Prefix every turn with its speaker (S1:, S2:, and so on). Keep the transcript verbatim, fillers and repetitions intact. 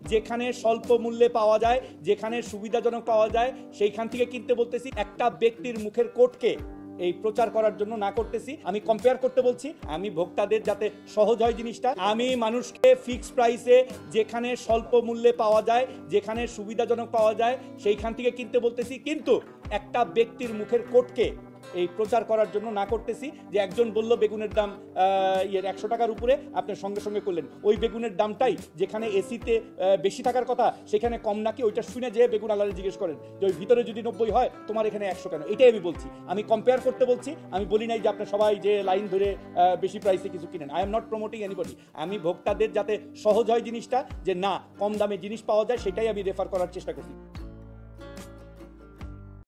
S1: যেখানে স্বল্প মূল্যে পাওয়া যায়, যেখানে সুবিধাজনক পাওয়া যায় সেইখান থেকে কিনতে বলতেছি। একটা ব্যক্তির মুখের কোটকে এই প্রচার করার জন্য না করতেছি। আমি কম্পেয়ার করতে বলছি, আমি ভোক্তাদের যাতে সহজ হয় জিনিসটা। আমি মানুষকে ফিক্সড প্রাইসে যেখানে স্বল্প মূল্যে পাওয়া যায়, যেখানে সুবিধাজনক পাওয়া যায় সেইখান থেকে কিনতে বলতেছি, কিন্তু একটা ব্যক্তির মুখের কোটকে এই প্রচার করার জন্য না করতেছি। যে একজন বলল বেগুনের দাম ইয়ের একশো টাকার উপরে, আপনার সঙ্গে সঙ্গে করলেন ওই বেগুনের দামটাই যেখানে এসিতে বেশি থাকার কথা সেখানে কম নাকি, ওইটা শুনে যে বেগুন আলাদা জিজ্ঞেস করেন যে ওই ভিতরে যদি নব্বই হয় তোমার এখানে একশো কেন। এটাই আমি বলছি, আমি কম্পেয়ার করতে বলছি। আমি বলি নাই যে আপনার সবাই যে লাইন ধরে বেশি প্রাইসে কিছু কিনেন। I am not promoting anybody. আমি ভোক্তাদের যাতে সহজ হয় জিনিসটা, যে না কম দামে জিনিস পাওয়া যায়, সেটাই আমি রেফার করার চেষ্টা করছি।